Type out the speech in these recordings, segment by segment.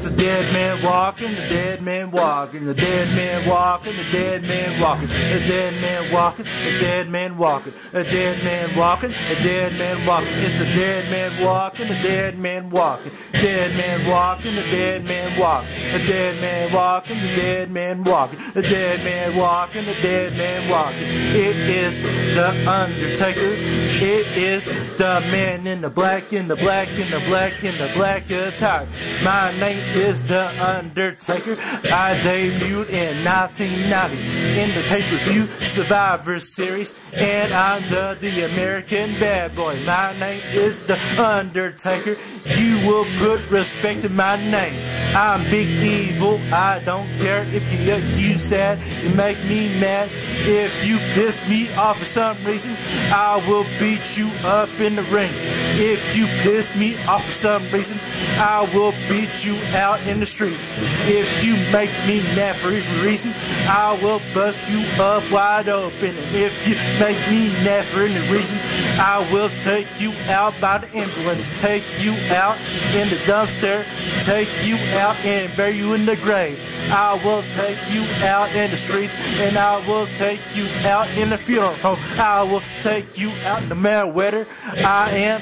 It's the dead man walking, the dead man walking, the dead man walking, the dead man walking, the dead man walking, the dead man walking, the dead man walking, the dead man walking. It's the dead man walking, the dead man walking, dead man walking, the dead man walking, the dead man walking, the dead man walking, the dead man walking, the dead man walking. It is the Undertaker. It is the man in the black, in the black, in the black, in the black attire. My name is the Undertaker. I debuted in 1990 in the pay-per-view Survivor Series, and I'm the American bad boy. My name is the Undertaker. You will put respect in my name. I'm Big Evil. I don't care if you sad, you make me mad. If you piss me off for some reason, I will beat you up in the ring. If you piss me off for some reason, I will beat you out in the streets. If you make me mad for any reason, I will bust you up wide open. And if you make me mad for any reason, I will take you out by the ambulance, take you out in the dumpster, take you out and bury you in the grave. I will take you out in the streets, and I will take you out in the funeral home. I will take you out in the Meriwether. I am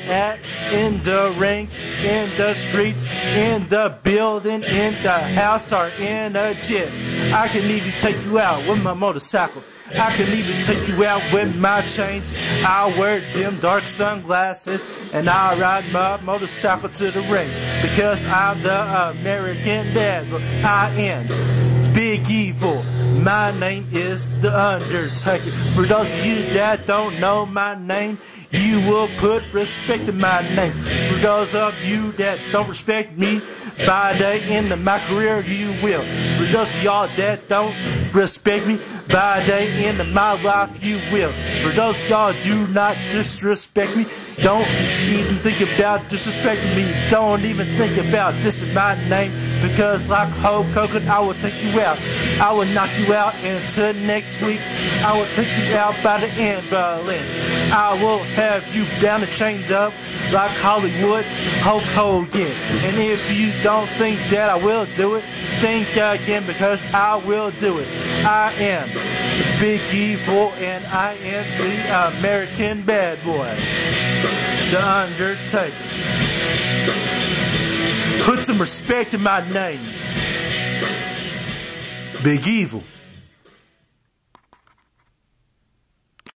in the ring, in the streets, in the building, in the house, or in a jet. I can even take you out with my motorcycle. I can even take you out with my chains. I wear them dark sunglasses, and I ride my motorcycle to the ring, because I'm the American bad boy. I am Big Evil. My name is the Undertaker. For those of you that don't know my name, you will put respect in my name. For those of you that don't respect me, by the end of my career you will. For those of y'all that don't respect me, by the end of my life you will. For those of y'all do not disrespect me, don't even think about disrespecting me. Don't even think about dissing my name, because like Hulk Hogan, I will take you out. I will knock you out until next week. I will take you out by the ambulance. I will have you bound and chained up like Hollywood Hulk Hogan. And if you don't think that I will do it, think again, because I will do it. I am Big Evil, and I am the American bad boy, the Undertaker. Put some respect in my name. Big Evil.